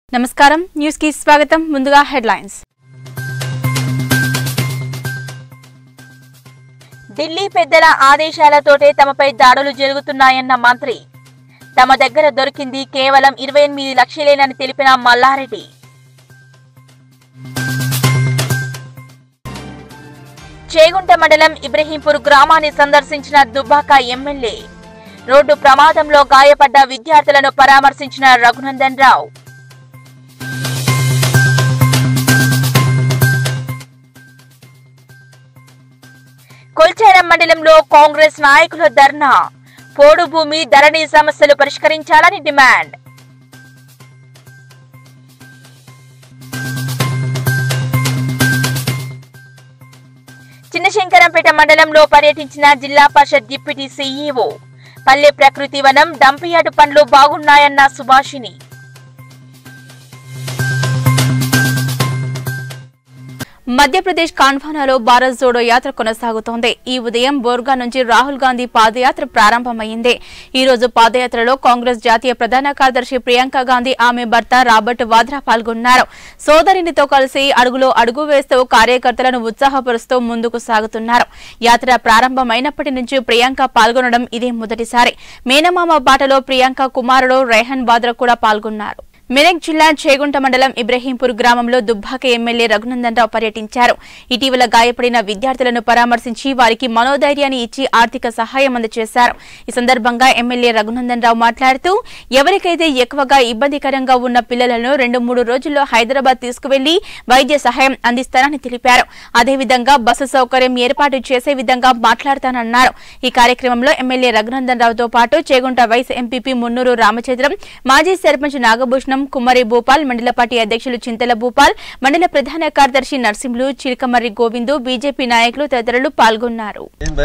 నమస్కారం న్యూస్ కి స్వాగతం ముందుగా హెడ్లైన్స్ ఢిల్లీ పెద్దల ఆదేశాలతోటే తమపై దాడులు జరుగుతున్నాయన్న మంత్రి తమ దగ్గర దొరికింది కేవలం 28 లక్షలేనని తెలిపిన మల్లారెడ్డి చేగుంట మండలం ఇబ్రహీంపూర్ గ్రామాన్ని సందర్శించిన దుబ్బాక ఎమ్మెల్యే రోడ్డు ప్రమాదంలో గాయపడ్డ విద్యార్థులను పరామర్శించిన రఘునందన్ రావు కొల్చారం మండలంలో కాంగ్రెస్ నాయకుల ధర్నా పోడు భూమి ధరణి సమస్యలు పరిష్కరించాలని డిమాండ్ చిన్నశంకరంపేట మండలంలో పర్యటించిన జిల్లా పరిషత్ డిప్యూటీ సీఈఓ పల్లె ప్రకృతి వనం డంపియార్డు పనులు బాగున్నాయన్న సుభాషిణి మధ్యప్రదేశ్ కాన్వానాలో భారత్ జోడో యాత్ర కొనసాగుతోంది. ఈ ఉదయం బోర్గా నుంచి రాహుల్ గాంధీ పాదయాత్ర ప్రారంభమైంది. ఈ రోజు పాదయాత్రలో కాంగ్రెస్ జాతీయ ప్రధాన కార్యదర్శి ప్రియాంక గాంధీ ఆమె భర్త రాబర్ట్ వాద్రా పాల్గొన్నారు. సోదరినితో కలిసి అడుగులో అడుగు వేస్తూ కార్యకర్తలను ఉత్సాహపరుస్తూ ముందుకు సాగుతున్నారు. యాత్ర ప్రారంభమైనప్పటి నుంచి ప్రియాంక పాల్గొనడం ఇదే మొదటిసారి. మేనమామ బాటలో ప్రియాంక కుమారుడు రేహన్ వాద్రా కూడా పాల్గొన్నారు. మెదక్ జిల్లా చేగుంట మండలం ఇబ్రహీంపూర్ గ్రామంలో దుబ్బాక ఎమ్మెల్యే రఘునందన్ రావు పర్యటించారు. ఇటీవల గాయపడిన విద్యార్థులను పరామర్శించి వారికి మనోధైర్యాన్ని ఇచ్చి ఆర్థిక సహాయం అందజేశారు. ఈ సందర్భంగా ఎమ్మెల్యే రఘునందన్ రావు మాట్లాడుతూ ఎవరికైతే ఎక్కువగా ఇబ్బందికరంగా ఉన్న పిల్లలను 2-3 రోజుల్లో హైదరాబాద్ తీసుకువెళ్లి వైద్య సహాయం అందిస్తారని తెలిపారు. అదేవిధంగా బస్సు సౌకర్యం ఏర్పాటు చేసే విధంగా మాట్లాడతానన్నారు. ఈ కార్యక్రమంలో ఎమ్మెల్యే రఘునందన్ రావుతో పాటు చేగుంట వైస్ ఎంపీపీ మున్నూరు రామచంద్రం, మాజీ సర్పంచ్ నాగభూషణం, కుమ్మరి భూపాల్, మండల పార్టీ అధ్యక్షులు చింతల భూపాల్, మండల ప్రధాన కార్యదర్శి నర్సింహులు, చిలకమర్రి గోవిందు, బీజేపీ నాయకులు తదితరులు పాల్గొన్నారు.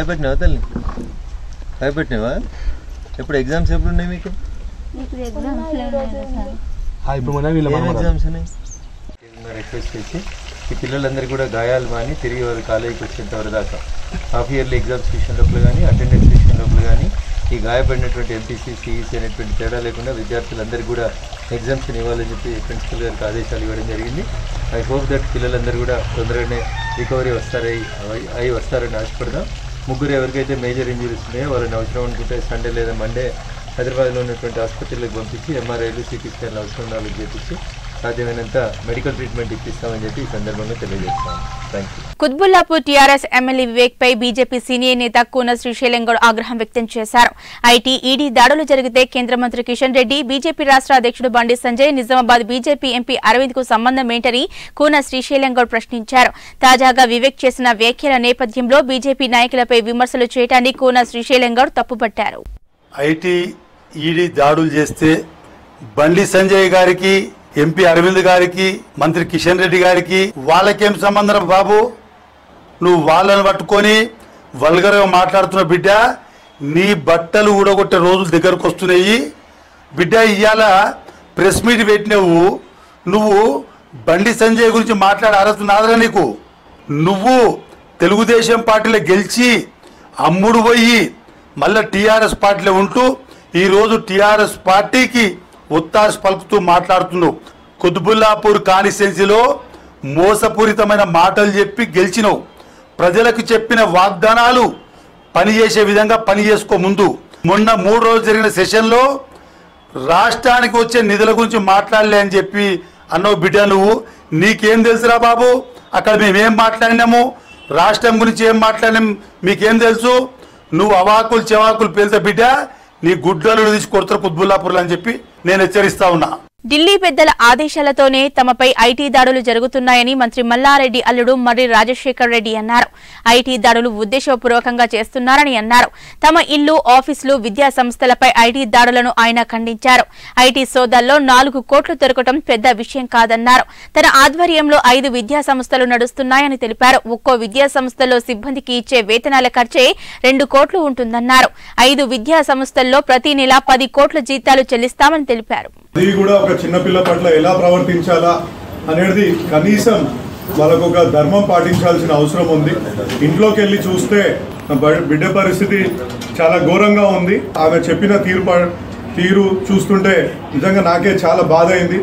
పిల్లలందరూ కూడా గాయాలు మాని తిరిగి వారు కాలేజీకి వచ్చేంత వరకు దాకా హాఫ్ ఇయర్లీ ఎగ్జామ్స్ విషయం లోపల కానీ అటెండెన్స్ విషయం లోపల కానీ ఈ గాయపడినటువంటి ఎంపీసీ సిఈసీ అనేటువంటి తేడా లేకుండా విద్యార్థులందరికీ కూడా ఎగ్జామ్స్ని ఇవ్వాలని చెప్పి ప్రిన్సిపల్ గారికి ఆదేశాలు ఇవ్వడం జరిగింది. ఐ హోప్ దట్ పిల్లలందరూ కూడా తొందరగానే రికవరీ వస్తారని ఆశపడదాం. ముగ్గురు ఎవరికైతే మేజర్ ఇంజరీస్ ఉన్నాయో వాళ్ళని అవసరం అనుకుంటే సండే లేదా మండే హైదరాబాద్లో ఉన్నటువంటి ఆసుపత్రులకు పంపించి ఎంఆర్ఐలు, సిటీ స్కాన్లు అవసరం వాళ్ళకి చేపించి సాధ్యమైనంత మెడికల్ ట్రీట్మెంట్ ఇప్పిస్తామని చెప్పి ఈ సందర్భంగా తెలియజేస్తాం. కుత్బుల్లాపూర్ టీఆర్ఎస్ ఎమ్మెల్యే వివేక్ పై బీజేపీ సీనియర్ నేత కూన శ్రీశైలం గౌడ్ ఆగ్రహం వ్యక్తం చేశారు. ఐటీ, ఈడీ దాడులు జరిగితే కేంద్ర మంత్రి కిషన్ రెడ్డి, బీజేపీ రాష్ట్ర అధ్యక్షుడు బండి సంజయ్, నిజామాబాద్ బీజేపీ ఎంపీ అరవింద్ కు సంబంధం ఏంటని కూన శ్రీశైలం గౌడ్ ప్రశ్నించారు. తాజాగా వివేక్ చేసిన వ్యాఖ్యల నేపథ్యంలో బీజేపీ నాయకులపై విమర్శలు చేయడాన్ని కూన శ్రీశైలం గౌడ్ తప్పుపట్టారు. ఐటీ, ఈడీ దాడులు చేస్తే బండి సంజయ్ గారికి, ఎంపీ అరవింద్ గారికి, మంత్రి కిషన్ రెడ్డి గారికి వాళ్ళకేం సంబంధం బాబు? నువ్వు వాళ్ళని పట్టుకొని వల్గర్గా మాట్లాడుతున్న బిడ్డ, నీ బట్టలు ఊడగొట్టే రోజులు దగ్గరకు వస్తున్నాయి బిడ్డ. ఇవాళ ప్రెస్ మీట్ పెట్టినవు, నువ్వు బండి సంజయ్ గురించి మాట్లాడే అర్హత నాదరా నీకు? నువ్వు తెలుగుదేశం పార్టీలో గెలిచి అమ్ముడు పోయి మళ్ళీ టీఆర్ఎస్ పార్టీలో ఉంటూ ఈరోజు టీఆర్ఎస్ పార్టీకి ఒత్తాసు పలుకుతూ మాట్లాడుతున్నావు. కుత్బుల్లాపూర్ కాన్స్టిట్యున్సీలో మోసపూరితమైన మాటలు చెప్పి గెలిచినావు. ప్రజలకు చెప్పిన వాగ్దానాలు పనిచేసే విధంగా పని చేసుకో. ముందు మొన్న 3 రోజులు జరిగిన సెషన్లో రాష్ట్రానికి వచ్చే నిధుల గురించి మాట్లాడలే అని చెప్పి అన్నావు బిడ్డ. నువ్వు నీకేం తెలుసురా బాబు? అక్కడ మేమేం మాట్లాడినాము, రాష్ట్రం గురించి ఏం మాట్లాడినాం మీకేం తెలుసు? నువ్వు అవాకులు చెవాకులు పేల్తే బిడ్డ నీ గుడ్డలు తీసి కొడతారు కుత్బుల్లాపూర్లో అని చెప్పి నేను హెచ్చరిస్తా ఉన్నా. ఢిల్లీ పెద్దల ఆదేశాలతోనే తమపై ఐటీ దాడులు జరుగుతున్నాయని మంత్రి మల్లారెడ్డి అల్లుడు మర్రి రాజశేఖర్ రెడ్డి అన్నారు. ఐటీ దాడులు ఉద్దేశపూర్వకంగా చేస్తున్నారని అన్నారు. తమ ఇల్లు, ఆఫీసులు, విద్యా సంస్థలపై ఐటీ దాడులను ఆయన ఖండించారు. ఐటీ సోదాల్లో 4 కోట్లు దొరకడం పెద్ద విషయం కాదన్నారు. తన ఆధ్వర్యంలో 5 విద్యా సంస్థలు నడుస్తున్నాయని తెలిపారు. ఒక్కో విద్యా సంస్థలో సిబ్బందికి ఇచ్చే వేతనాల ఖర్చే 2 కోట్లు ఉంటుందన్నారు. 5 విద్యా సంస్థల్లో ప్రతి నెల 10 కోట్ల జీతాలు చెల్లిస్తామని తెలిపారు. అది కూడా ఒక చిన్నపిల్ల పట్ల ఎలా ప్రవర్తించాలా అనేది కనీసం వాళ్ళకు ఒక ధర్మం పాటించాల్సిన అవసరం ఉంది. ఇంట్లోకి వెళ్ళి చూస్తే బిడ్డ పరిస్థితి చాలా ఘోరంగా ఉంది. ఆమె చెప్పిన తీరు చూస్తుంటే నిజంగా నాకే చాలా బాధ అయింది.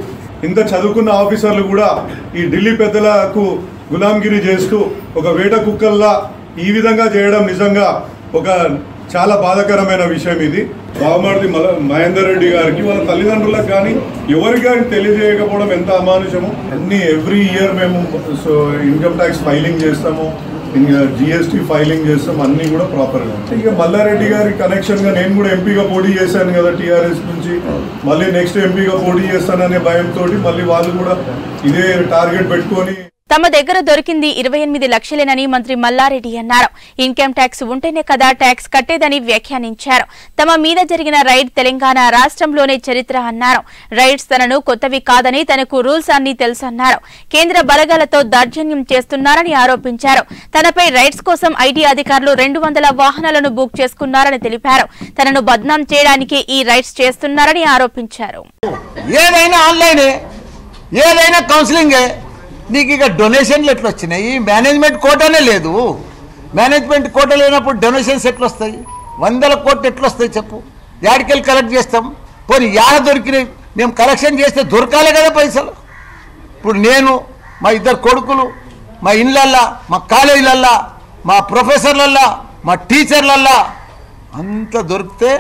ఇంత చదువుకున్న ఆఫీసర్లు కూడా ఈ ఢిల్లీ పెద్దలకు గులాంగిరి చేస్తూ ఒక వేట కుక్కల్లా ఈ విధంగా చేయడం నిజంగా ఒక చాలా బాధాకరమైన విషయం. ఇది బావమర్ది మహేందర్ రెడ్డి గారికి వాళ్ళ తల్లిదండ్రులకు కానీ ఎవరికి కానీ తెలియజేయకపోవడం ఎంత అమానుషము. ఎవ్రీ ఇయర్ మేము ఇన్కమ్ ట్యాక్స్ ఫైలింగ్ చేస్తాము, GST ఫైలింగ్ చేస్తాం, అన్నీ కూడా ప్రాపర్గా. ఇక మల్లారెడ్డి గారి కనెక్షన్గా నేను కూడా ఎంపీగా పోటీ చేశాను కదా TRS నుంచి, మళ్ళీ నెక్స్ట్ ఎంపీగా పోటీ చేస్తాననే భయంతో మళ్ళీ వాళ్ళు కూడా ఇదే టార్గెట్ పెట్టుకొని తమ దగ్గర దొరికింది 28 లక్షలేనని మంత్రి మల్లారెడ్డి అన్నారు. ఇన్కమ్ ట్యాక్స్ ఉంటేనే కదా ట్యాక్స్ కట్టేదని వ్యాఖ్యానించారు. తమ మీద జరిగిన రైడ్ తెలంగాణ రాష్ట్రంలోనే చరిత్ర అన్నారు. రైడ్స్ తనను కొత్తవి కాదని, తనకు రూల్స్ అన్ని తెలుసన్నారు. కేంద్ర బలగాలతో దౌర్జన్యం చేస్తున్నారని ఆరోపించారు. తనపై రైడ్స్ కోసం ఐటీ అధికారులు 200 వాహనాలను బుక్ చేసుకున్నారని తెలిపారు. తనను బద్నాం చేయడానికి ఈ రైడ్స్ చేస్తున్నారని ఆరోపించారు. ఏదైనా ఆన్లైనే, ఏదైనా కౌన్సిలింగే. నీకు ఇక డొనేషన్లు ఎట్లా వచ్చినాయి? మేనేజ్మెంట్ కోటానే లేదు. మేనేజ్మెంట్ కోట లేనప్పుడు డొనేషన్స్ ఎట్లా వస్తాయి? 100 కోట్లు ఎట్లా వస్తాయి చెప్పు? యాడికెళ్ళి కలెక్ట్ చేస్తాం? పోనీ యాడ దొరికినాయి? మేము కలెక్షన్ చేస్తే దొరకాలే కదా పైసలు. ఇప్పుడు నేను, మా 2 కొడుకులు, మా ఇళ్ళల్లా, మా కాలేజీలల్లా, మా ప్రొఫెసర్లల్లా, మా టీచర్లల్లా అంత దొరికితే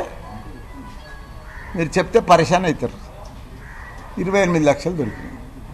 మీరు చెప్తే పరేషాన్ అవుతారు. 28 లక్షలు దొరికినాయి.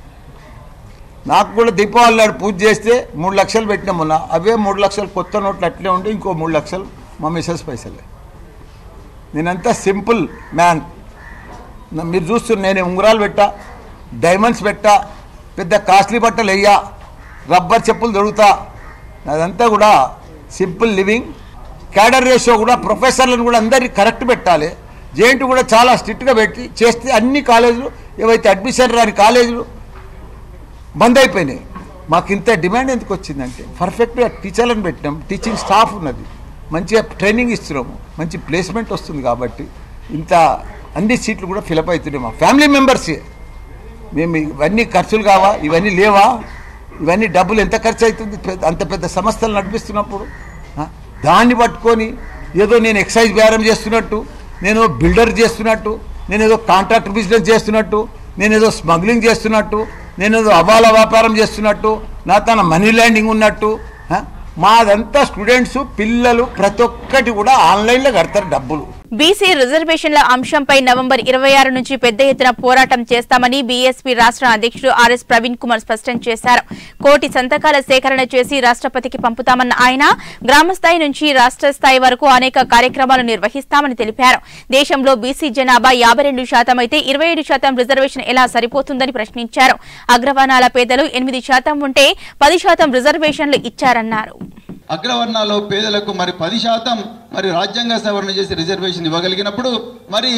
నాకు కూడా దీపావళి నాడు పూజ చేస్తే 3 లక్షలు పెట్టినా మొన్న. అవే 3 లక్షలు కొత్త నోట్లు అట్లే ఉండి ఇంకో 3 లక్షలు మా మిసెస్ పైసలే. నేనంతా సింపుల్ మ్యాన్. మీరు చూస్తున్నారు, నేను ఉంగరాలు పెట్టా, డైమండ్స్ పెట్టా, పెద్ద కాస్ట్లీ బట్టలు వెయ్యా, రబ్బర్ చెప్పులు దొరుకుతా. అదంతా కూడా సింపుల్ లివింగ్. క్యాడర్ రేషియో కూడా ప్రొఫెసర్లను కూడా అందరినీ కరెక్ట్ పెట్టాలి. జేఎన్టీ కూడా చాలా స్ట్రిక్ట్గా పెట్టి చేస్తే అన్ని కాలేజీలు ఏవైతే అడ్మిషన్ రాని కాలేజీలు బంద్ అయిపోయినాయి. మాకు ఇంత డిమాండ్ ఎందుకు వచ్చిందంటే పర్ఫెక్ట్గా టీచర్లను పెట్టినాం, టీచింగ్ స్టాఫ్ ఉన్నది, మంచిగా ట్రైనింగ్ ఇస్తున్నాము, మంచి ప్లేస్మెంట్ వస్తుంది. కాబట్టి ఇంత అన్ని సీట్లు కూడా ఫిలప్ అవుతున్నాయి. మా ఫ్యామిలీ మెంబర్సే. మేము ఇవన్నీ ఖర్చులు కావా? ఇవన్నీ లేవా? ఇవన్నీ డబ్బులు ఎంత ఖర్చు అవుతుంది? అంత పెద్ద సంస్థలు నడిపిస్తున్నప్పుడు దాన్ని పట్టుకొని ఏదో నేను ఎక్సైజ్ బేరం చేస్తున్నట్టు, నేను బిల్డర్ చేస్తున్నట్టు, నేను ఏదో కాంట్రాక్ట్ బిజినెస్ చేస్తున్నట్టు, నేను ఏదో స్మగ్లింగ్ చేస్తున్నట్టు, నేను ఏదో అవాల వ్యాపారం చేస్తున్నట్టు, నా తన మనీ ల్యాండింగ్ ఉన్నట్టు. మాదంతా స్టూడెంట్స్, పిల్లలు ప్రతి ఒక్కటి కూడా ఆన్లైన్లో కడతారు డబ్బులు. బీసీ రిజర్వేషన్ల అంశంపై నవంబర్ 26 నుంచి పెద్ద ఎత్తున పోరాటం చేస్తామని బీఎస్పీ రాష్ట్ర అధ్యక్షుడు ఆర్ఎస్ ప్రవీణ్ కుమార్ స్పష్టం చేశారు. 1 కోటి సంతకాల సేకరణ చేసి రాష్ట్రపతికి పంపుతామన్న ఆయన గ్రామస్థాయి నుంచి రాష్ట్ర స్థాయి వరకు అనేక కార్యక్రమాలు నిర్వహిస్తామని తెలిపారు. దేశంలో బీసీ జనాభా 52% అయితే 27% రిజర్వేషన్ ఎలా సరిపోతుందని ప్రశ్నించారు. అగ్రవర్ణాల పేదలు 8% ఉంటే 10% రిజర్వేషన్లు ఇచ్చారన్నారు. అగ్రవర్ణాల్లో పేదలకు మరి 10% మరి రాజ్యాంగ సవరణ చేసి రిజర్వేషన్ ఇవ్వగలిగినప్పుడు మరి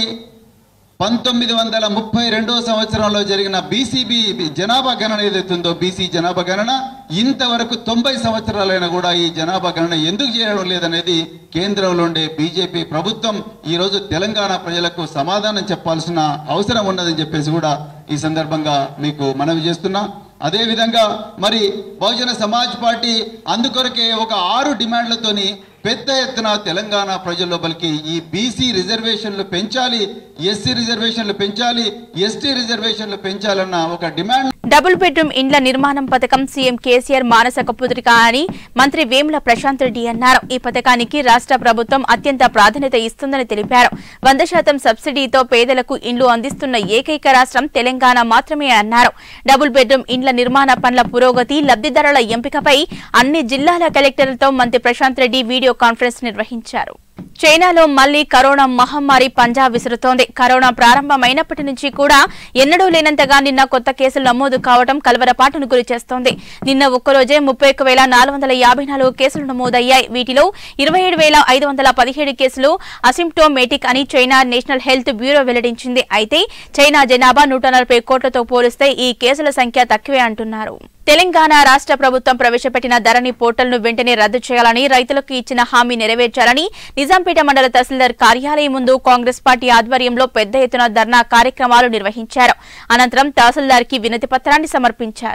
1932వ సంవత్సరంలో జరిగిన బీసీబీ జనాభా గణన ఏదైతుందో బీసీ జనాభా గణన ఇంతవరకు 90 సంవత్సరాలైనా కూడా ఈ జనాభా గణన ఎందుకు చేయడం లేదనేది కేంద్రంలో ఉండే బీజేపీ ప్రభుత్వం ఈరోజు తెలంగాణ ప్రజలకు సమాధానం చెప్పాల్సిన అవసరం ఉన్నదని చెప్పేసి కూడా ఈ సందర్భంగా మీకు మనవి చేస్తున్నా. అదేవిధంగా మరి బహుజన సమాజ్ పార్టీ అందుకొరకే ఒక 6 డిమాండ్లతోని పెద్ద ఎత్తున తెలంగాణ ప్రజల లోపలికి ఈ బీసీ రిజర్వేషన్లు పెంచాలి, ఎస్సీ రిజర్వేషన్లు పెంచాలి, ఎస్టీ రిజర్వేషన్లు పెంచాలన్న ఒక డిమాండ్. డబుల్ బెడ్రూమ్ ఇండ్ల నిర్మాణం పథకం సీఎం కేసీఆర్ మానసిక పుత్రిక అని మంత్రి వేముల ప్రశాంత్ రెడ్డి అన్నారు. ఈ పథకానికి రాష్ట్ర ప్రభుత్వం అత్యంత ప్రాధాన్యత ఇస్తుందని తెలిపారు. 100% సబ్సిడీతో పేదలకు ఇండ్లు అందిస్తున్న ఏకైక రాష్ట్రం తెలంగాణ మాత్రమే అన్నారు. డబుల్ బెడ్రూమ్ ఇండ్ల నిర్మాణ పనుల పురోగతి, లబ్ధిదారుల ఎంపికపై అన్ని జిల్లాల కలెక్టర్లతో మంత్రి ప్రశాంత్ రెడ్డి వీడియో కాన్ఫరెన్స్ నిర్వహించారు. చైనాలో మళ్లీ కరోనా మహమ్మారి పంజా విసురుతోంది. కరోనా ప్రారంభమైనప్పటి నుంచి కూడా ఎన్నడూ లేనంతగా నిన్న కొత్త కేసులు నమోదు కావడం కలవరపాటును గురి చేస్తోంది. నిన్న ఒక్కరోజే 31,454 కేసులు నమోదయ్యాయి. వీటిలో 27,517 కేసులు అసిమ్ప్టోమేటిక్ అని చైనా నేషనల్ హెల్త్ బ్యూరో వెల్లడించింది. అయితే చైనా జనాభా 140 కోట్లతో పోలిస్తే ఈ కేసుల సంఖ్య తక్కువే అంటున్నారు. తెలంగాణ రాష్ట్ర ప్రభుత్వం ప్రవేశపెట్టిన ధరణి పోర్టల్ను వెంటనే రద్దు చేయాలని, రైతులకు ఇచ్చిన హామీ నెరవేర్చాలని నిజాంపేట మండల తహసీల్దార్ కార్యాలయం ముందు కాంగ్రెస్ పార్టీ ఆధ్వర్యంలో పెద్ద ఎత్తున ధర్నా కార్యక్రమాలు నిర్వహించారు. అనంతరం తహసీల్దార్కి వినతి పత్రాన్ని సమర్పించారు.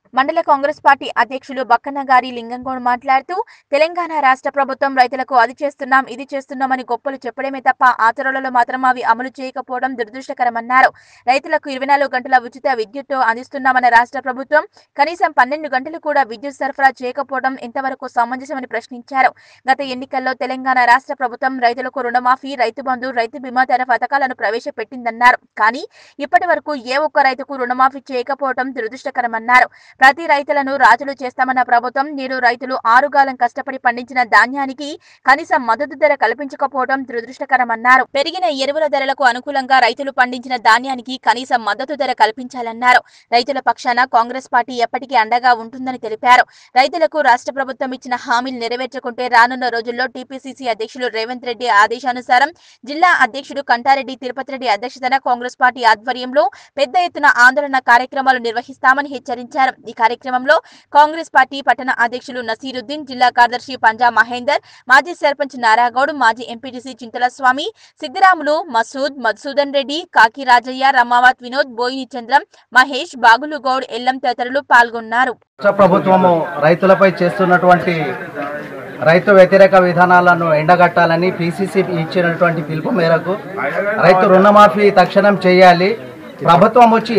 మండల కాంగ్రెస్ పార్టీ అధ్యక్షులు బక్కన్నగారి లింగంగౌడ్ మాట్లాడుతూ తెలంగాణ రాష్ట్ర ప్రభుత్వం రైతులకు అది చేస్తున్నాం ఇది చేస్తున్నామని గొప్పలు చెప్పడమే తప్ప ఆచరణలో మాత్రం అవి అమలు చేయకపోవడం దురదృష్టకరమన్నారు. రైతులకు 24 గంటల ఉచిత విద్యుత్ అందిస్తున్నామన్న రాష్ట్ర ప్రభుత్వం కనీసం 12 గంటలు కూడా విద్యుత్ సరఫరా చేయకపోవడం ఎంతవరకు సమంజసమని ప్రశ్నించారు. గత ఎన్నికల్లో తెలంగాణ రాష్ట్ర ప్రభుత్వం రైతులకు రుణమాఫీ, రైతు బంధు, రైతు బీమా తదితర పథకాలను ప్రవేశపెట్టిందన్నారు. కానీ ఇప్పటి వరకు ఏ ఒక్క రైతుకు రుణమాఫీ చేయకపోవడం దురదృష్టకరమన్నారు. ప్రతి రైతులను రాజులు చేస్తామన్న ప్రభుత్వం నేడు రైతులు ఆరుగాలం కష్టపడి పండించిన ధాన్యానికి కనీసం మద్దతు ధర కల్పించకపోవడం దురదృష్టకరమన్నారు. పెరిగిన ఎరువుల ధరలకు అనుకూలంగా రైతులు పండించిన ధాన్యానికి కనీసం మద్దతు ధర కల్పించాలన్నారు. రైతుల పక్షాన కాంగ్రెస్ పార్టీ ఎప్పటికీ అండగా ఉంటుందని తెలిపారు. రైతులకు రాష్ట్ర ప్రభుత్వం ఇచ్చిన హామీలు నెరవేర్చకుంటే రానున్న రోజుల్లో టీపీసీసీ అధ్యక్షులు రేవంత్ రెడ్డి ఆదేశానుసారం జిల్లా అధ్యక్షుడు కంటారెడ్డి తిరుపతి రెడ్డి అధ్యక్షతన కాంగ్రెస్ పార్టీ ఆధ్వర్యంలో పెద్ద ఎత్తున ఆందోళన కార్యక్రమాలు నిర్వహిస్తామని హెచ్చరించారు. ఈ కార్యక్రమంలో కాంగ్రెస్ పార్టీ పట్టణ అధ్యక్షులు నసీరుద్దీన్, జిల్లా కార్యదర్శి పంజా మహేందర్, మాజీ సర్పంచ్ నారాగౌడ్, మాజీ ఎంపీటీసీ చింతల స్వామి, సిద్దిరాములు, మసూద్, మధుసూదన్ రెడ్డి, కాకి రాజయ్య, రమావత్ వినోద్, బోయిని చంద్రం, మహేష్, బాగులు గౌడ్, ఎల్లం తదితరులు పాల్గొన్నారు. ప్రభుత్వము రైతులపై చేస్తున్నటువంటి రైతు వ్యతిరేక విధానాలను ఎండగట్టాలని పీసీసీ ఇచ్చినటువంటి పిలుపు మేరకు రైతు రుణమాఫీ తక్షణం చేయాలి. ప్రభుత్వం వచ్చి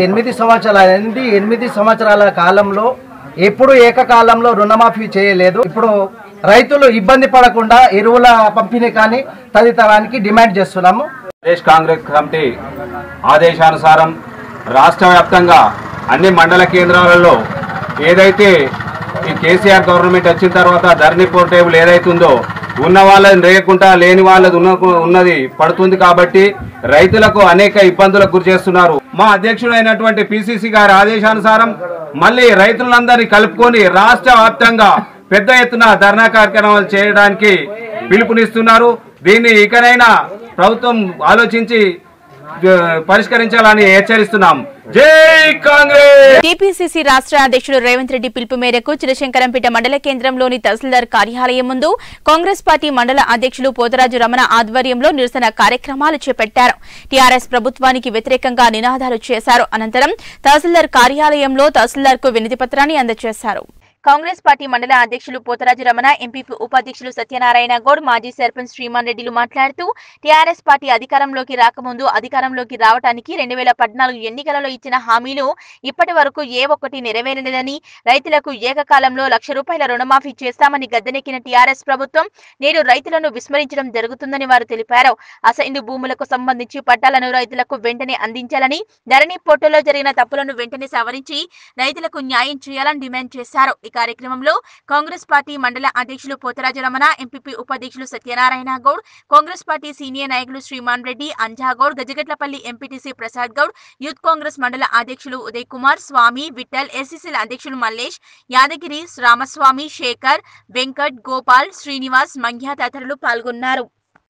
8 సంవత్సరాల కాలంలో ఎప్పుడు ఏకకాలంలో రుణమాఫీ చేయలేదు. ఇప్పుడు రైతులు ఇబ్బంది పడకుండా ఎరువుల పంపిణీ కానీ తదితరానికి డిమాండ్ చేస్తున్నాము. ప్రదేశ్ కాంగ్రెస్ కమిటీ ఆదేశానుసారం రాష్ట్ర వ్యాప్తంగా అన్ని మండల కేంద్రాలలో ఏదైతే ఈ కేసీఆర్ గవర్నమెంట్ వచ్చిన తర్వాత ధరణి పోర్టేబుల్ ఏదైతుందో ఉన్న వాళ్ళని రేయకుండా లేని వాళ్ళది ఉన్నది పడుతుంది. కాబట్టి రైతులకు అనేక ఇబ్బందులకు గురి చేస్తున్నారు. మా అధ్యక్షుడైనటువంటి పిసిసి గారి ఆదేశానుసారం మళ్ళీ రైతులందరినీ కలుపుకొని రాష్ట్ర వ్యాప్తంగా పెద్ద ఎత్తున ధర్నా కార్యక్రమాలు చేయడానికి పిలుపునిస్తున్నారు. దీన్ని ఇకనైనా ప్రభుత్వం ఆలోచించి పరిష్కరించాలని హెచ్చరిస్తున్నాం. జై కాంగ్రెస్. టీపీసీసీ రాష్ట్ర అధ్యక్షుడు రేవంత్ రెడ్డి పిలుపు మేరకు చినశంకరంపేట మండల కేంద్రంలోని తహసీల్దార్ కార్యాలయం ముందు కాంగ్రెస్ పార్టీ మండల అధ్యక్షులు పోతరాజు రమణ ఆధ్వర్యంలో నిరసన కార్యక్రమాలు చేపట్టారు. టీఆర్ఎస్ ప్రభుత్వానికి వ్యతిరేకంగా నినాదాలు చేశారు. అనంతరం తహసీల్దార్ కార్యాలయంలో తహసీల్దార్ కు వినతి పత్రాన్ని అందజేశారు. కాంగ్రెస్ పార్టీ మండల అధ్యక్షులు పోతరాజు రమణ, ఎంపీపీ ఉపాధ్యక్షులు సత్యనారాయణ గౌడ్, మాజీ సర్పంచ్ శ్రీమాన్ రెడ్డిలు మాట్లాడుతూ టీఆర్ఎస్ పార్టీ అధికారంలోకి రాకముందు అధికారంలోకి రావడానికి 2014 ఎన్నికలలో ఇచ్చిన హామీలు ఇప్పటి వరకు ఏ ఒక్కటి నెరవేరలేదని, రైతులకు ఏకకాలంలో ₹1,00,000 రుణమాఫీ చేస్తామని గద్దెనెక్కిన టీఆర్ఎస్ ప్రభుత్వం నేడు రైతులను విస్మరించడం జరుగుతుందని వారు తెలిపారు. అసైన్డ్ భూములకు సంబంధించి పట్టాలను రైతులకు వెంటనే అందించాలని, ధరణి పోర్టల్లో జరిగిన తప్పులను వెంటనే సవరించి రైతులకు న్యాయం చేయాలని డిమాండ్ చేశారు. ఈ కార్యక్రమంలో కాంగ్రెస్ పార్టీ మండల అధ్యక్షులు పోతరాజు రమణ, ఎంపీపీ ఉపాధ్యక్షులు Satyanarayana Goud, Congress party senior నాయకులు Sriman Reddy, Anjagoud, Gajagatlapalli MPTC Prasad Goud, youth Congress mandal అధ్యక్షులు ఉదయ్ కుమార్, స్వామి, విఠల్, ఎస్సీసీల అధ్యక్షులు మల్లేష్, యాదగిరి, రామస్వామి, శేఖర్, వెంకట్, గోపాల్, శ్రీనివాస్, మంగ్యా తదితరులు పాల్గొన్నారు.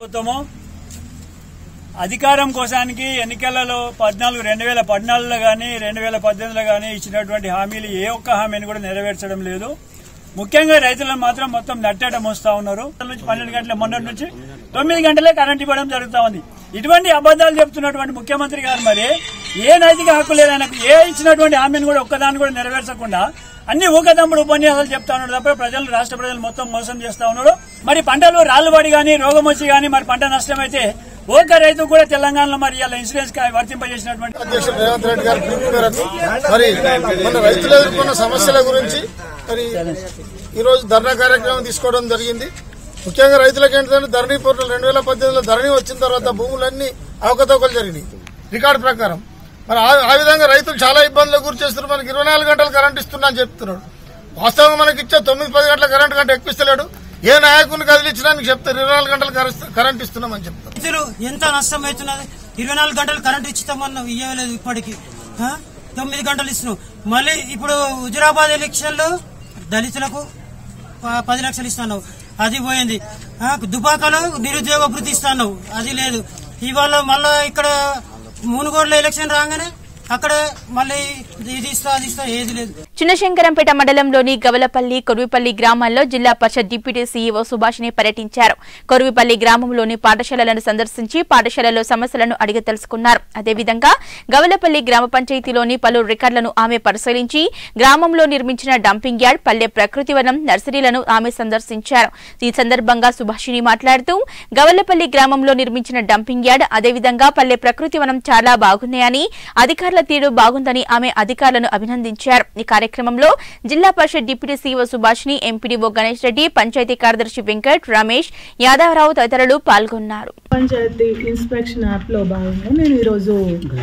అధికారం కోసానికి ఎన్నికలలో 2014లో కానీ 2018లో కానీ ఇచ్చినటువంటి హామీలు ఏ ఒక్క హామీని కూడా నెరవేర్చడం లేదు. ముఖ్యంగా రైతులను మాత్రం మొత్తం నట్టేట మోస్తా ఉన్నారు. 12 గంటల మొన్నటి నుంచి 9 గంటలే కరెంట్ ఇవ్వడం జరుగుతా ఉంది. ఇటువంటి అబద్దాలు చెప్తున్నటువంటి ముఖ్యమంత్రి గారు మరి ఏ నైతిక హక్కు లేదు ఆయనకు. ఏ ఇచ్చినటువంటి హామీని కూడా ఒక్కదాన్ని కూడా నెరవేర్చకుండా అన్ని ఊకదమ్ముడు ఉపన్యాసాలు చెప్తా ఉన్నాడు తప్ప రాష్ట్ర ప్రజలు మొత్తం మోసం చేస్తా ఉన్నాడు. మరి పంటలు రాళ్లుబడి గానీ రోగం వచ్చి గానీ మరి పంట నష్టమైతే ఒక్క రైతు కూడా తెలంగాణలో మరి ఇలా ఇన్సూరెన్స్ వర్తింపజేసినటువంటి అధ్యక్షుడు రేవంత్ రెడ్డి గారి పిలుపు మేరకు మరి మన రైతులు ఎదుర్కొన్న సమస్యల గురించి మరి ఈ రోజు ధర్నా కార్యక్రమం తీసుకోవడం జరిగింది. ముఖ్యంగా రైతులకు ఏంటంటే ధరణి పోర్టల్ 2018లో ధరణి వచ్చిన తర్వాత భూములన్నీ అవకతవకలు జరిగినాయి రికార్డు ప్రకారం. మరి ఆ విధంగా రైతులు చాలా ఇబ్బందులకు గురి చేస్తున్నారు. మనకి 24 గంటలు కరెంట్ ఇస్తున్నా అని చెప్తున్నాడు. వాస్తవంగా మనకి ఇచ్చే 9-10 గంటల కరెంట్ కంటే ఎక్కువిస్తలేడు. ఏ నాయకుని కదిలించడానికి చెప్తారు 24 గంటలు కరెంట్ ఇస్తున్నామని చెప్తారు. ఎంత నష్టం అవుతున్నది. 24 గంటలు కరెంట్ ఇచ్చామన్నా ఇవ్వలేదు. ఇప్పటికి 9 గంటలు ఇస్తున్నావు. మళ్ళీ ఇప్పుడు హుజురాబాద్ ఎలక్షన్ లో దళితులకు 10 లక్షలు ఇస్తున్నావు, అది పోయింది. దుబాకలో నిరుద్యోగ భృతి ఇస్తున్నావు, అది లేదు. ఇవాళ మళ్ళా ఇక్కడ మునుగోడులో ఎలక్షన్ రాగానే అక్కడే మళ్ళీ ఇది ఇస్తా అది ఇస్తా ఏది లేదు. చిన్నశంకరంపేట మండలంలోని గవలపల్లి కొర్విపల్లి గ్రామాల్లో జిల్లా పరిషత్ డిప్యూటీ సీఈఓ సుభాషిణి పర్యటించారు. కొర్విపల్లి గ్రామంలోని పాఠశాలలను సందర్శించి పాఠశాలలో సమస్యలను అడిగి తెలుసుకున్నారు. అదేవిధంగా గవలపల్లి గ్రామ పంచాయతీలోని పలు రికార్డులను ఆమె పరిశీలించి గ్రామంలో నిర్మించిన డంపింగ్ యార్డ్, పల్లె ప్రకృతి వనం, నర్సరీలను ఆమె సందర్శించారు. ఈ సందర్భంగా సుభాషిణి మాట్లాడుతూ గవలపల్లి గ్రామంలో నిర్మించిన డంపింగ్ యార్డ్, అదేవిధంగా పల్లె ప్రకృతి వనం చాలా బాగున్నాయని, అధికారుల తీరు బాగుందని ఆమె అధికారులను అభినందించారు. ఈ కార్యక్రమంలో zilla parishad deputy CEO Subhashini, MPDO Ganesh Reddy, panchayat కార్యదర్శి వెంకట్, రమేష్, యాదవరావు తదితరులు పాల్గొన్నారు. పంచాయతీ ఇన్స్పెక్షన్ యాప్లో భాగంగా నేను ఈరోజు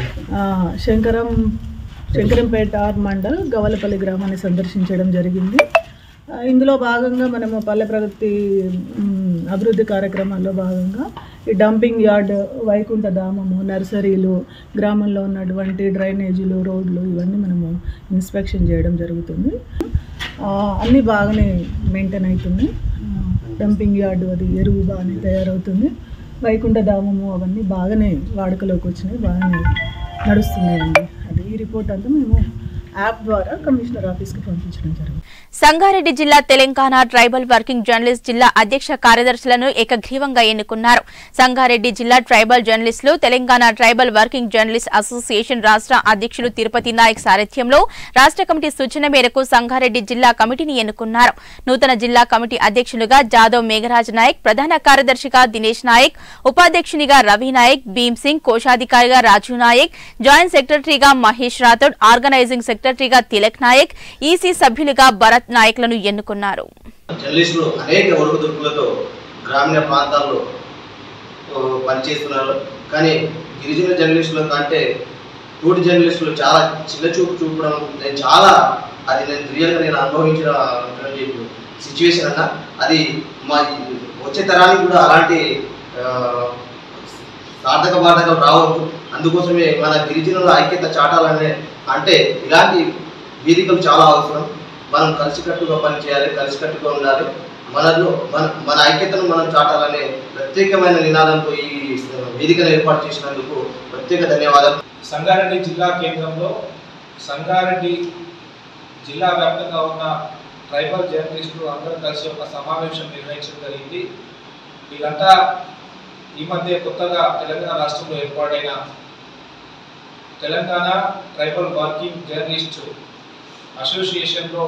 శంకరంపేట మండల్ గవలపల్లి గ్రామాన్ని సందర్శించడం జరిగింది. ఇందులో భాగంగా మనము పల్లె ప్రగతి అభివృద్ధి కార్యక్రమాల్లో భాగంగా ఈ డంపింగ్ యార్డ్, వైకుంఠ ధామము, నర్సరీలు, గ్రామంలో ఉన్నటువంటి డ్రైనేజీలు, రోడ్లు ఇవన్నీ మనము ఇన్స్పెక్షన్ చేయడం జరుగుతుంది. అన్నీ బాగానే మెయింటైన్ అవుతుంది. డంపింగ్ యార్డు అది ఎరువు బాగానే తయారవుతుంది. వైకుంఠ ధామము అవన్నీ బాగానే వాడుకలోకి వచ్చినాయి, బాగానే నడుస్తున్నాయండి. అది ఈ రిపోర్ట్ అంతా మేము యాప్ ద్వారా కమిషనర్ ఆఫీస్కి పంపించడం జరిగింది. సంగారెడ్డి జిల్లా తెలంగాణ ట్రైబల్ వర్కింగ్ జర్నలిస్ట్ జిల్లా అధ్యక్ష కార్యదర్శులను ఏకగ్రీవంగా ఎన్నుకున్నారు. సంగారెడ్డి జిల్లా ట్రైబల్ జర్నలిస్టులు Telangana tribal working journalist association రాష్ట్ర అధ్యక్షులు తిరుపతి నాయక్ సారథ్యంలో రాష్ట్ర కమిటీ సూచన మేరకు సంగారెడ్డి జిల్లా కమిటీని ఎన్నుకున్నారు. నూతన జిల్లా కమిటీ అధ్యక్షులుగా జాదవ్ మేఘరాజ్ నాయక్, ప్రధాన కార్యదర్శిగా దినేష్ నాయక్, ఉపాధ్యక్షునిగా రవి నాయక్, భీమ్ సింగ్, కోశాధికారిగా రాజు నాయక్, జాయింట్ సెక్రటరీగా మహేష్ రాథోడ్, ఆర్గనైజింగ్ సెక్రటరీగా తిలక్ నాయక్, ఈసీ సభ్యులుగా భరత్ నాయకులను ఎన్నుకున్నారు. జర్నలిస్టులు అనేక ఒడుగుదొడుకులతో గ్రామీణ ప్రాంతాల్లో పనిచేస్తున్నారు. కానీ గిరిజన జర్నలిస్టుల కంటే తోటి జర్నలిస్టులు చాలా చిన్నచూపు చూపడం నేను రియల్గా నేను అనుభవించిన సిచ్యువేషన్ అన్న. అది మా వచ్చే తరానికి కూడా అలాంటి సార్థక బాధకం రావద్దు. అందుకోసమే మన గిరిజనుల ఐక్యత చాటాలనే అంటే ఇలాంటి వేదికలు చాలా అవసరం. మనం కలిసికట్టుగా పనిచేయాలి, కలిసికట్టుగా ఉండాలి. మన ఐక్యతను మనం చాటాలనే ప్రత్యేకమైన నినాదంతో ఈ వేదికను ఏర్పాటు చేసినందుకు ప్రత్యేక ధన్యవాదాలు. సంగారెడ్డి జిల్లా కేంద్రంలో సంగారెడ్డి జిల్లా వ్యాప్తంగా ఉన్న ట్రైబల్ జర్నలిస్టులు అందరూ కలిసి ఒక సమావేశం నిర్వహించడం జరిగింది. వీళ్ళంతా ఈ మధ్య కొత్తగా తెలంగాణ రాష్ట్రంలో ఏర్పాటైన తెలంగాణ ట్రైబల్ వర్కింగ్ జర్నలిస్ట్ అసోసియేషన్లో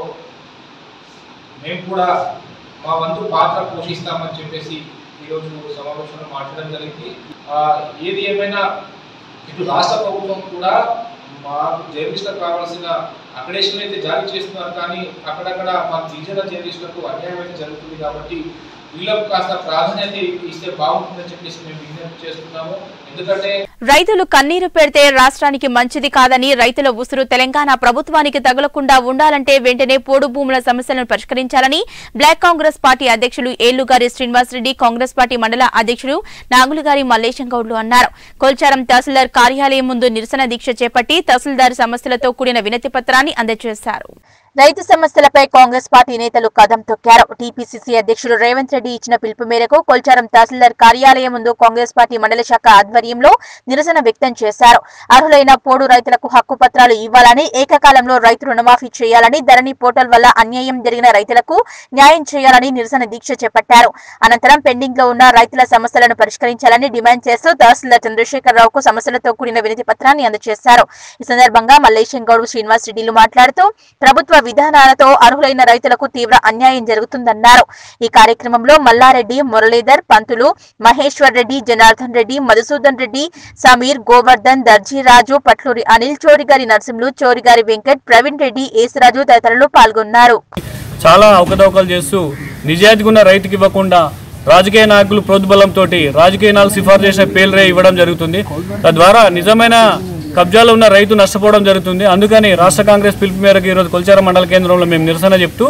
మేము కూడా మా వంతు పాత్ర పోషిస్తామని చెప్పేసి ఈరోజు సమావేశంలో మాట్లాడడం జరిగింది. ఏది ఏమైనా ఇటు రాష్ట్ర ప్రభుత్వం కూడా మాకు జర్నలిస్టులకు కావాల్సిన అక్రెడిటేషన్ అయితే జారీ చేస్తున్నారు. కానీ అక్కడక్కడ మా గిరిజన జర్నలిస్టులకు అన్యాయం అయితే జరుగుతుంది. కాబట్టి వీళ్ళకు కాస్త ప్రాధాన్యత ఇస్తే బాగుంటుందని చెప్పేసి మేము విజ్ఞప్తి చేస్తున్నాము. ఎందుకంటే రైతులు కన్నీరు పెడితే రాష్ట్రానికి మంచిది కాదని, రైతుల ఉసురు తెలంగాణ ప్రభుత్వానికి తగలకుండా ఉండాలంటే వెంటనే పోడు భూముల సమస్యలను పరిష్కరించాలని బ్లాక్ కాంగ్రెస్ పార్టీ అధ్యక్షులు ఏళ్లుగారి శ్రీనివాసరెడ్డి, కాంగ్రెస్ పార్టీ మండల అధ్యక్షులు నాగులుగారి మల్లేశం గౌడ్లు అన్నారు. కొల్చారం తహసీల్దార్ కార్యాలయం ముందు నిరసన దీక్ష చేపట్టి తహసీల్దార్ సమస్యలతో కూడిన వినతి పత్రాన్ని అందజేశారు. రైతు సమస్యలపై కాంగ్రెస్ పార్టీ నేతలు కదం తొక్కారు. టీపీసీసీ అధ్యక్షులు రేవంత్ రెడ్డి ఇచ్చిన పిలుపు మేరకు కొల్చారం తహసీల్దార్ కార్యాలయం ముందు కాంగ్రెస్ పార్టీ మండల శాఖ ఆధ్వర్యంలో నిరసన వ్యక్తం చేశారు. అర్హులైన పోడు రైతులకు హక్కు పత్రాలు ఇవ్వాలని, ఏకకాలంలో రైతు రుణమాఫీ చేయాలని, ధరణి పోర్టల్ వల్ల అన్యాయం జరిగిన రైతులకు న్యాయం చేయాలని నిరసన దీక్ష చేపట్టారు. అనంతరం పెండింగ్ లో ఉన్న రైతుల సమస్యలను పరిష్కరించాలని డిమాండ్ చేస్తూ తహసీల్దార్ చంద్రశేఖరరావుకు సమస్యలతో కూడిన వినతి పత్రాన్ని అందజేశారు. ఈ సందర్భంగా మల్లేశం గౌడ్, శ్రీనివాస్ రెడ్డిలు మాట్లాడుతూ ప్రభుత్వ విధానాలతో అర్హులైన రైతులకు తీవ్ర అన్యాయం జరుగుతుందన్నారు. ఈ కార్యక్రమంలో మల్లారెడ్డి, మురళీధర్, పంతులు, మహేశ్వర్ రెడ్డి, జనార్దన్ రెడ్డి, మధుసూదన్ రెడ్డి, సమీర్, గోవర్ధన్, దర్జీరాజు, పట్లూరి అనిల్, చోరిగారి నరసింహులు, చోరిగారి వెంకట్, ప్రవీణ్ రెడ్డి, ఏసురాజు తదితరులు పాల్గొన్నారు. చాలా అవకతవకలు చేస్తూ నిజాయితీగా ఉన్న రైతుకి ఇవ్వకుండా రాజకీయ నాయకులు ప్రోద్బలంతో రాజకీయ నాయకులు సిఫార్సు చేసిన పేర్లే ఇవ్వడం జరుగుతుంది. తద్వారా నిజమైన కబ్జాలో ఉన్న రైతు నష్టపోవడం జరుగుతుంది. అందుకని రాష్ట్ర కాంగ్రెస్ పిలుపు మేరకు ఈరోజు కొల్చారం మండల కేంద్రంలో మేము నిరసన చెప్తూ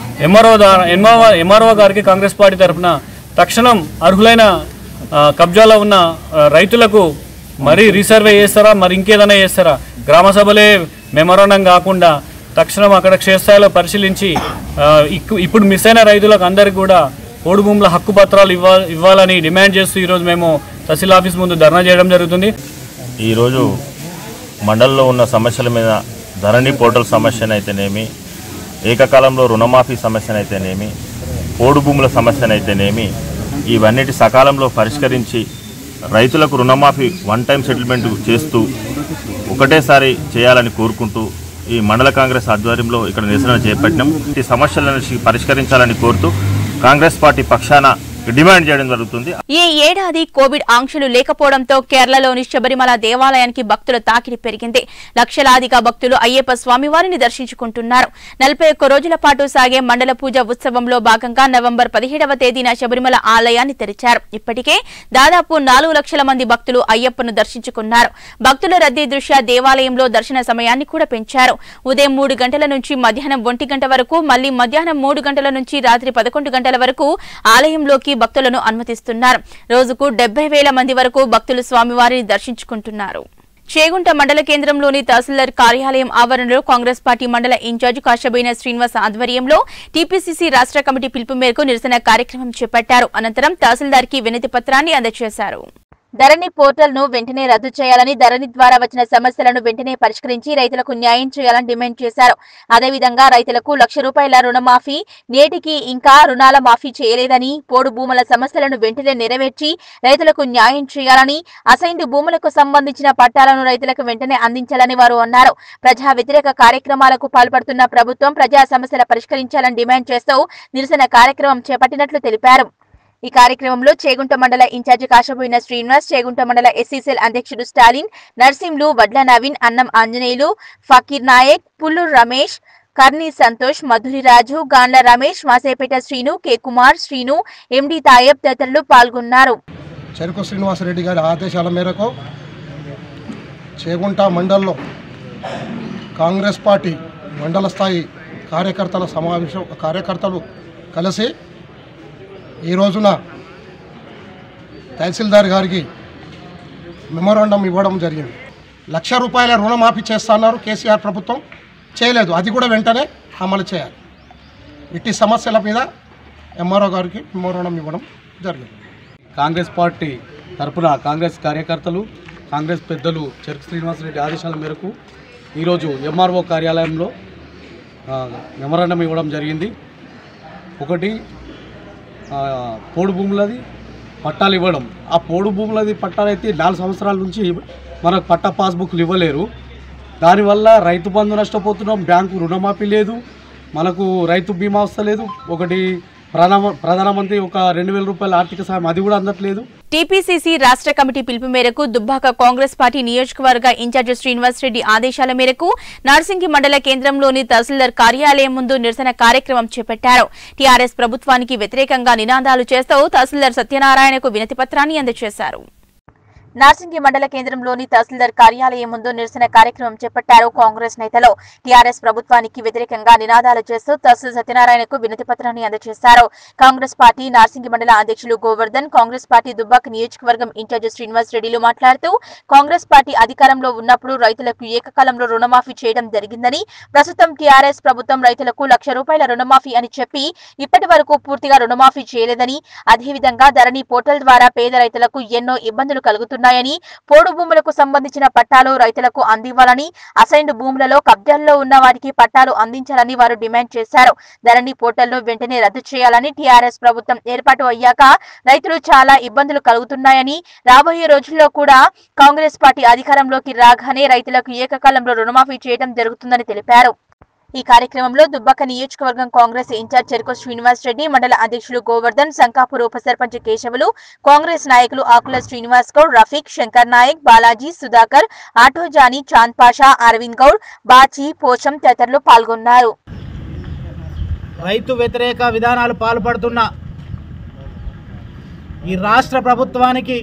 ఎంఆర్ఓ గారికి కాంగ్రెస్ పార్టీ తరఫున తక్షణం అర్హులైన కబ్జాలో ఉన్న రైతులకు మరీ రీసర్వే చేస్తారా, మరి ఇంకేదైనా చేస్తారా, గ్రామ సభలే మెమోరాండం కాకుండా తక్షణం అక్కడ క్షేత్రస్థాయిలో పరిశీలించి ఇప్పుడు మిస్ అయిన రైతులకు అందరికీ కూడా పోడు భూముల హక్కు పత్రాలు ఇవ్వాలని డిమాండ్ చేస్తూ ఈరోజు మేము తహసీల్ ఆఫీస్ ముందు ధర్నా చేయడం జరుగుతుంది. ఈరోజు మండలంలో ఉన్న సమస్యల మీద ధరణి పోర్టల్ సమస్యనైతేనేమి, ఏకకాలంలో రుణమాఫీ సమస్యనైతేనేమి, పోడు భూముల సమస్యనైతేనేమి ఇవన్నిటి సకాలంలో పరిష్కరించి రైతులకు రుణమాఫీ వన్ టైం సెటిల్మెంట్ చేస్తూ ఒకటేసారి చేయాలని కోరుకుంటూ ఈ మండల కాంగ్రెస్ ఆధ్వర్యంలో ఇక్కడ నిరసన చేపట్టినాం. ఈ సమస్యలను పరిష్కరించాలని కోరుతూ కాంగ్రెస్ పార్టీ పక్షాన డిమాండ్ చేయడం జరుగుతుంది. ఈ ఏడాది కోవిడ్ ఆంక్షలు లేకపోవడంతో కేరళలోని శబరిమల దేవాలయానికి భక్తుల తాకిడి పెరిగింది. లక్షలాదిగా భక్తులు అయ్యప్ప స్వామివారిని దర్శించుకుంటున్నారు. 41 రోజుల పాటు సాగే మండల పూజ ఉత్సవంలో భాగంగా నవంబర్ 17వ తేదీన శబరిమల ఆలయాన్ని తెరిచారు. ఇప్పటికే దాదాపు 4 లక్షల మంది భక్తులు అయ్యప్పను దర్శించుకున్నారు. భక్తుల రద్దీ దృష్ట్యా దేవాలయంలో దర్శన సమయాన్ని కూడా పెంచారు. ఉదయం 3 గంటల నుంచి మధ్యాహ్నం 1 గంట వరకు, మళ్లీ మధ్యాహ్నం 3 గంటల నుంచి రాత్రి 11 గంటల వరకు ఆలయంలోకి భక్తులను అనుమతిస్తున్నారు. రోజుకు 70,000 మంది వరకు భక్తులు స్వామివారిని దర్శించుకుంటున్నారు. చేగుంట మండల కేంద్రంలోని తహసీల్దార్ కార్యాలయం ఆవరణలో Congress party mandal in-charge Kashaboina Srinivas ఆధ్వర్యంలో టీపీసీసీ రాష్ట్ర కమిటీ పిలుపు మేరకు నిరసన కార్యక్రమం చేపట్టారు. అనంతరం తహసీల్దార్ కి వినతి పత్రాన్ని అందజేశారు. ధరణి పోర్టల్ ను వెంటనే రద్దు చేయాలని, ధరణి ద్వారా వచ్చిన సమస్యలను వెంటనే పరిష్కరించి రైతులకు న్యాయం చేయాలని డిమాండ్ చేశారు. అదేవిధంగా రైతులకు ₹1,00,000 రుణమాఫీ నేటికి ఇంకా రుణాల మాఫీ చేయలేదని, పోడు భూముల సమస్యలను వెంటనే నెరవేర్చి రైతులకు న్యాయం చేయాలని, అసైన్డ్ భూములకు సంబంధించిన పట్టాలను రైతులకు వెంటనే అందించాలని వారు అన్నారు. ప్రజా వ్యతిరేక కార్యక్రమాలకు పాల్పడుతున్న ప్రభుత్వం ప్రజా సమస్యల పరిష్కరించాలని డిమాండ్ చేస్తూ నిరసన కార్యక్రమం చేపట్టినట్లు తెలిపారు. ఈ కార్యక్రమంలో చేగుంట మండల ఇన్ఛార్జి కాశబోయిన శ్రీనివాస్, చేగుంట మండల ఎస్సీసీఎల్ అధ్యక్షుడు స్టాలిన్, నర్సింలు, వడ్ల నవీన్, అన్నం ఆంజనేయులు, ఫకీర్ నాయక్, పుల్లూరు రమేష్, కర్నీ సంతోష్, మధురిరాజు, గాండ్ల రమేష్, మాసేపేట శ్రీను, కె కుమార్, శ్రీను, ఎండి తాయబ్ తదితరులు పాల్గొన్నారు. చెరుకు శ్రీనివాసరెడ్డి గారి ఆదేశాల మేరకు చేగుంట మండలంలో కాంగ్రెస్ పార్టీ మండల స్థాయి కార్యకర్తలు కలిసి ఈ రోజున తహసీల్దార్ గారికి మెమోరాండం ఇవ్వడం జరిగింది. ₹1,00,000 రుణమాఫీ చేస్తున్నారు కేసీఆర్ ప్రభుత్వం, చేయలేదు. అది కూడా వెంటనే అమలు చేయాలి. ఇట్టి సమస్యల మీద ఎంఆర్ఓ గారికి మెమోరాండం ఇవ్వడం జరిగింది. కాంగ్రెస్ పార్టీ తరఫున కాంగ్రెస్ కార్యకర్తలు, కాంగ్రెస్ పెద్దలు చెరుకు శ్రీనివాసరెడ్డి ఆదేశాల మేరకు ఈరోజు ఎంఆర్ఓ కార్యాలయంలో మెమోరాండం ఇవ్వడం జరిగింది. ఒకటి, పోడు భూములది పట్టాలు ఇవ్వడం. ఆ పోడు భూములది పట్టాలు అయితే 4 సంవత్సరాల నుంచి మనకు పట్టా పాస్బుక్లు ఇవ్వలేరు. దానివల్ల రైతు బంధు నష్టపోతున్నాం, బ్యాంకు రుణమాఫీ లేదు, మనకు రైతు బీమా వస్తలేదు. ఒకటి, ప్రధానమంత్రి ఒక ₹2,000 ఆర్థిక సాయం అది కూడా అందట్లేదు. టీపీసీసీ రాష్ట్ర కమిటీ పిలుపు మేరకు దుబ్బాక కాంగ్రెస్ పార్టీ నియోజకవర్గ ఇన్ఛార్జ్ శ్రీనివాస్ రెడ్డి ఆదేశాల మేరకు నార్సింగి మండల కేంద్రంలోని తహసీల్దార్ కార్యాలయం ముందు నిరసన కార్యక్రమం చేపట్టారు. టీఆర్ఎస్ ప్రభుత్వానికి వ్యతిరేకంగా నినాదాలు చేస్తూ తహసీల్దార్ సత్యనారాయణకు వినతి పత్రాన్ని అందజేశారు. నార్సింగి మండల కేంద్రంలోని తహసీల్దార్ కార్యాలయం ముందు నిరసన కార్యక్రమం చేపట్టారు. కాంగ్రెస్ నేతలు టీఆర్ఎస్ ప్రభుత్వానికి వ్యతిరేకంగా నినాదాలు చేస్తూ తహసీల్ సత్యనారాయణకు వినతి పత్రాన్ని అందజేశారు. కాంగ్రెస్ పార్టీ నార్సింగి మండల అధ్యక్షులు గోవర్ధన్, కాంగ్రెస్ పార్టీ దుబ్బాక నియోజకవర్గం ఇన్ఛార్జ్ శ్రీనివాస్ రెడ్డిలు మాట్లాడుతూ కాంగ్రెస్ పార్టీ అధికారంలో ఉన్నప్పుడు రైతులకు ఏకకాలంలో రుణమాఫీ చేయడం జరిగిందని, ప్రస్తుతం టీఆర్ఎస్ ప్రభుత్వం రైతులకు ₹1,00,000 రుణమాఫీ అని చెప్పి ఇప్పటి వరకు పూర్తిగా రుణమాఫీ చేయలేదని, అదేవిధంగా ధరణి పోర్టల్ ద్వారా పేద రైతులకు ఎన్నో ఇబ్బందులు కలుగుతున్నాయని, పోడు భూములకు సంబంధించిన పట్టాలు రైతులకు అందివ్వాలని, అసైన్డ్ భూములలో కబ్జాల్లో ఉన్న వారికి పట్టాలు అందించాలని వారు డిమాండ్ చేశారు. ధరణి పోర్టల్ను వెంటనే రద్దు చేయాలని, టీఆర్ఎస్ ప్రభుత్వం ఏర్పాటు అయ్యాక రైతులు చాలా ఇబ్బందులు కలుగుతున్నాయని, రాబోయే రోజుల్లో కూడా కాంగ్రెస్ పార్టీ అధికారంలోకి రాగానే రైతులకు ఏకకాలంలో రుణమాఫీ చేయడం జరుగుతుందని తెలిపారు. ఈ కార్యక్రమంలో దుబ్బాక నియోజకవర్గం కాంగ్రెస్ ఇన్ఛార్జ్ చెరుకు శ్రీనివాస్ రెడ్డి, మండల అధ్యక్షులు గోవర్ధన్, సంకాపూర్ ఉప సర్పంచ్ కేశవులు, కాంగ్రెస్ నాయకులు ఆకుల శ్రీనివాస్ గౌడ్, రఫీక్, శంకర్ నాయక్, బాలాజీ, సుధాకర్, ఆటో జానీ, చాంద్ పాషా, అరవింద్ గౌడ్, బాచి, పోచం తదితరులు పాల్గొన్నారు. రైతు వ్యతిరేక విధానాలు పాల్పడుతున్న ఈ రాష్ట్ర ప్రభుత్వానికి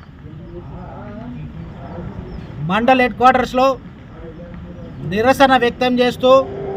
మండల్ హెడ్ క్వార్టర్స్లో నిరసన వ్యక్తం చేస్తూ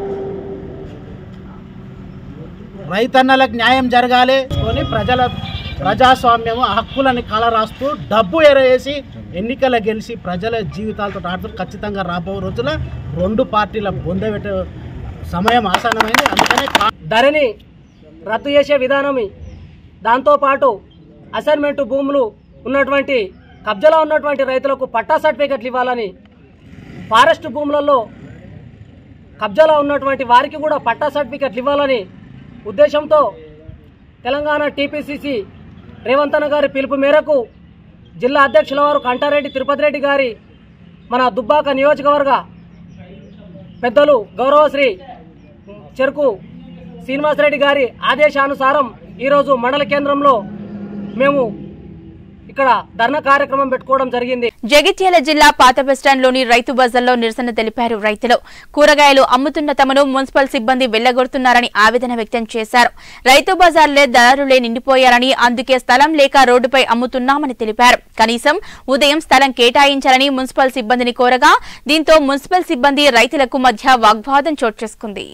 రైతన్నలకు న్యాయం జరగాలి అని ప్రజాస్వామ్యము హక్కులని కలరాస్తూ డబ్బు ఎరవేసి ఎన్నికల గెలిచి ప్రజల జీవితాలతో ఆడుతూ ఖచ్చితంగా రాబో రోజుల 2 పార్టీల బొందబెట్టే సమయం ఆసన్నమైంది. అందుకనే ధరణి రద్దు చేసే విధానమే, దాంతోపాటు అసైన్మెంట్ భూములు ఉన్నటువంటి కబ్జాలో ఉన్నటువంటి రైతులకు పట్టా సర్టిఫికెట్లు ఇవ్వాలని ఫారెస్ట్ భూములలో కబ్జాలో ఉన్నటువంటి వారికి కూడా పట్టా సర్టిఫికెట్లు ఇవ్వాలని ఉద్దేశంతో తెలంగాణ టీపీసీసీ రేవంత్ అన్న గారి పిలుపు మేరకు జిల్లా అధ్యక్షుల వారు కంటారెడ్డి తిరుపతి రెడ్డి గారి మన దుబ్బాక నియోజకవర్గ పెద్దలు గౌరవశ్రీ చెరుకు శ్రీనివాసరెడ్డి గారి ఆదేశానుసారం ఈరోజు మండల కేంద్రంలో మేము ఇక్కడ ధర్నా కార్యక్రమం పెట్టుకోవడం జరిగింది. జగిత్యాల జిల్లా పాత బస్టాండ్లోని రైతు బజార్లో నిరసన తెలిపారు రైతులు. కూరగాయలు అమ్ముతున్న తమను మున్సిపల్ సిబ్బంది వెళ్లగొడుతున్నారని ఆవేదన వ్యక్తం చేశారు. రైతు బజార్లే దళారులే నిండిపోయారని, అందుకే స్థలం లేక రోడ్డుపై అమ్ముతున్నామని తెలిపారు. కనీసం ఉదయం స్థలం కేటాయించాలని మున్సిపల్ సిబ్బందిని కోరగా దీంతో మున్సిపల్ సిబ్బంది రైతులకు మధ్య వాగ్వాదం చోటు చేసుకుంది.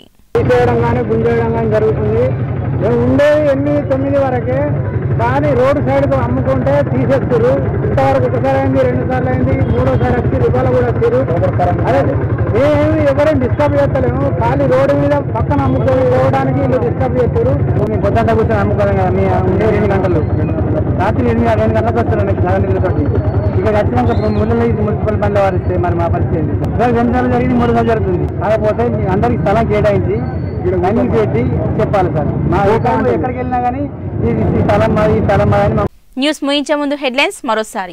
ఉండేది 8-9 వరకే, కానీ రోడ్డు సైడ్కు అమ్ముకుంటే తీసేస్తారు. ఇంతవరకు ఒకసారి అయింది, 2 సార్లు అయింది, 3వ వచ్చి రూపాయలు కూడా వచ్చారు. అదే మేము ఎవరైనా డిస్టర్బ్ చేస్తలేము, ఖాళీ రోడ్డు మీద పక్కన అమ్ముకొని పోవడానికి వీళ్ళు డిస్టర్బ్ చేస్తారు. మేము పొద్దున్న కూర్చొని అమ్ముకోలేం కదా, మేము ఉండే 2 గంటలు, రాత్రి 2 గంటలకు వస్తున్నాం సగం నిధులతోటి. ఇక్కడ వచ్చినాక మున్సిపల్ బండ్లు వారిస్తే మరి మా పరిస్థితి 2 సార్లు జరిగింది, 3 సార్లు జరుగుతుంది. కాకపోతే అందరికి స్థలం కేటాయించి లైనింగ్ పెట్టి చెప్పాలి సార్. మా ఎక్కడికి వెళ్ళినా కానీ ఈ స్థలం మాది, ఈ స్థలం మాది. న్యూస్ ముగించే ముందు హెడ్లైన్స్ మరోసారి.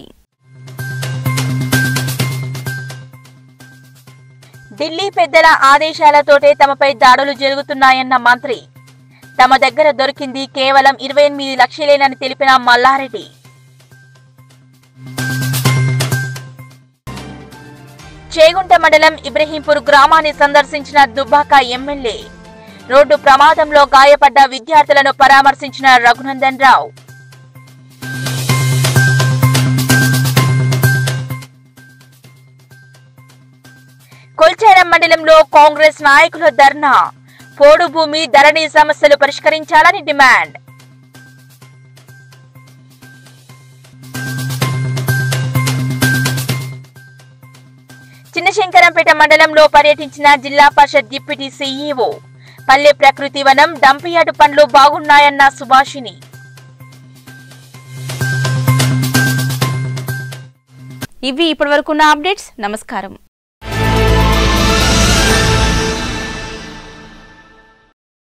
ఢిల్లీ పెద్దల ఆదేశాలతోటే తమపై దాడులు జరుగుతున్నాయన్న మంత్రి. తమ దగ్గర దొరికింది కేవలం 28 లక్షలేనని తెలిపిన మల్లారెడ్డి. చేగుంట మండలం ఇబ్రహీంపూర్ గ్రామాన్ని సందర్శించిన దుబ్బాక ఎమ్మెల్యే. రోడ్డు ప్రమాదంలో గాయపడ్డ విద్యార్థులను పరామర్శించిన రఘునందన్ రావు. కొల్చారం మండలంలో కాంగ్రెస్ నాయకుల ధర్నా. పోడు భూమి ధరణి సమస్యలు పరిష్కరించాలని డిమాండ్. చిన్నశంకరంపేట మండలంలో పర్యటించిన జిల్లా పరిషత్ డిప్యూటీ సీఈఓ. పల్లె ప్రకృతి వనం, డంపియార్డు పనులు బాగున్నాయన్న సుభాషిణి. ఇవి ఇప్పటివరకున్న అప్డేట్స్. నమస్కారం.